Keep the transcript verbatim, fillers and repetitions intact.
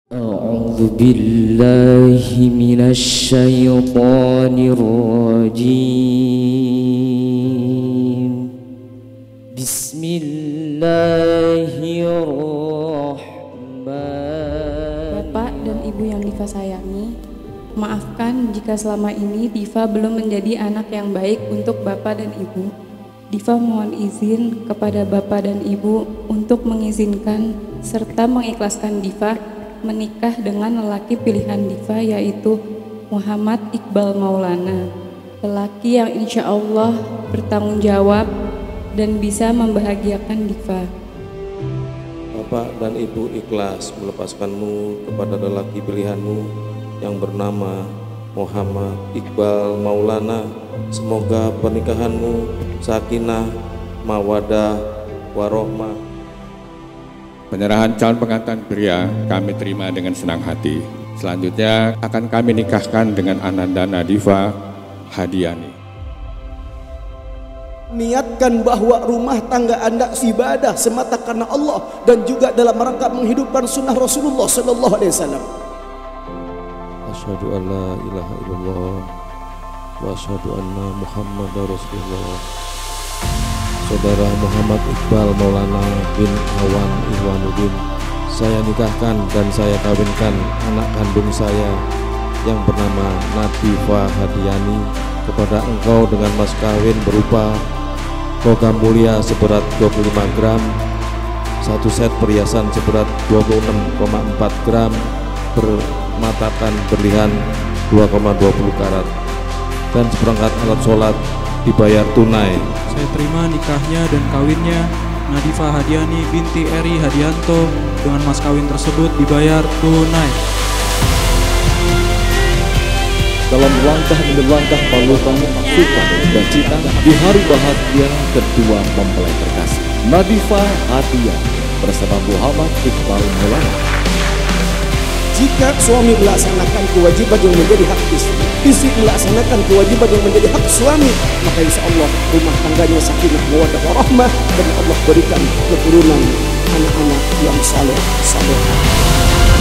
أعوذ بالله من الشيطان الرجيم. بسم الله الرحمن. Bapak dan Ibu yang Diva sayangi, maafkan jika selama ini Diva belum menjadi anak yang baik untuk Bapak dan Ibu. Diva mohon izin kepada Bapak dan Ibu untuk mengizinkan serta mengikhlaskan Diva menikah dengan lelaki pilihan Diva, yaitu Muhammad Iqbal Maulana, lelaki yang insya Allah bertanggung jawab dan bisa membahagiakan Diva. Bapak dan Ibu ikhlas melepaskanmu kepada lelaki pilihanmu yang bernama Muhammad Iqbal Maulana. Semoga pernikahanmu sakinah, mawadah, warohmah. Penyerahan calon pengantin pria kami terima dengan senang hati. Selanjutnya akan kami nikahkan dengan Anandana Diva Hadiani. Niatkan bahwa rumah tangga Anda ibadah semata karena Allah dan juga dalam rangka menghidupkan sunnah Rasulullah Sallallahu Alaihi Wasallam. Asyhadu an la ilaha illallah wa asyhadu anna Muhammadar Rasulullah. Saudara Muhammad Iqbal Maulana bin Awan Ihwanuddin, saya nikahkan dan saya kawinkan anak kandung saya yang bernama Nadifa Hadiani kepada engkau dengan mas kawin berupa logam mulia seberat dua puluh lima gram, satu set perhiasan seberat dua puluh enam koma empat gram, bermatakan berlian dua koma dua puluh karat, dan seperangkat alat sholat dibayar tunai. Saya terima nikahnya dan kawinnya Nadifa Hadiani binti Eri Hadianto dengan mas kawin tersebut dibayar tunai. Dalam langkah demi langkah palutan suka dan cita di hari bahagia kedua mempelai terkasih, Nadifa Hadiani bersama Muhammad Iqbal Maulana. Jika suami melaksanakan kewajiban yang menjadi hak istri, istri melaksanakan kewajiban yang menjadi hak suami, maka insya Allah rumah tangganya sakinah, mawaddah, warahmah, dan Allah berikan keturunan anak-anak yang saleh saleh.